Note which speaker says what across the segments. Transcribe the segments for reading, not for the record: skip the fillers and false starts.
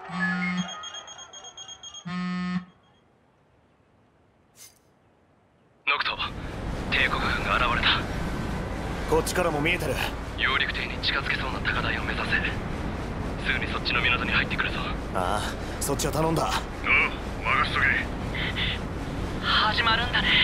Speaker 1: ノクト、帝国軍が現れた。
Speaker 2: こっちからも見えてる。
Speaker 1: 揚陸艇に近づけそうな高台を目指せ。すぐにそっちの港に入ってくるぞ。
Speaker 2: ああ、そっちは頼んだ。
Speaker 3: ああ、任しとけ。
Speaker 4: 始まるんだね。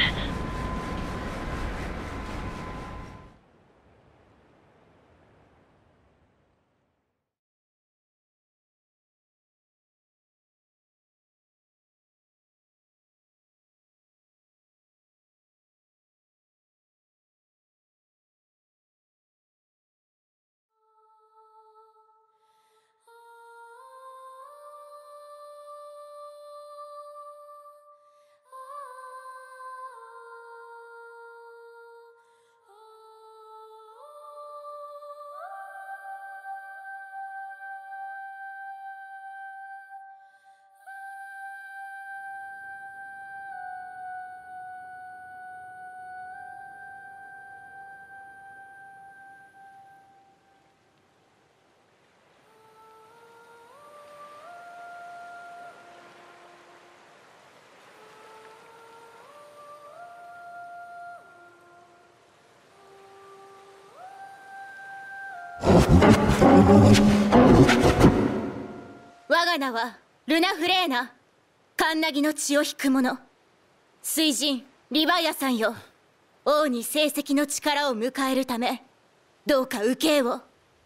Speaker 5: 我が名はルナ・フレーナ。カンナギの血を引く者、水神リヴァイアさんよ。王に成績の力を迎えるため、どうか受けを。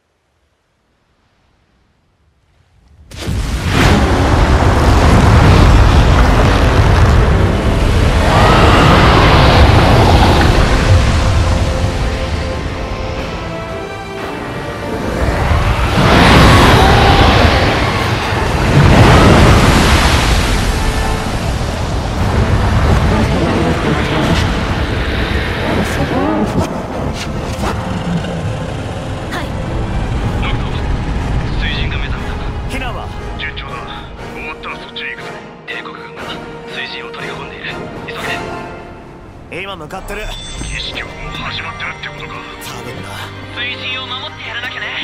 Speaker 2: 今向かってる。
Speaker 3: 儀式はもう始まってるってことか。
Speaker 2: 多分な。
Speaker 4: 水神を守ってやらなきゃね。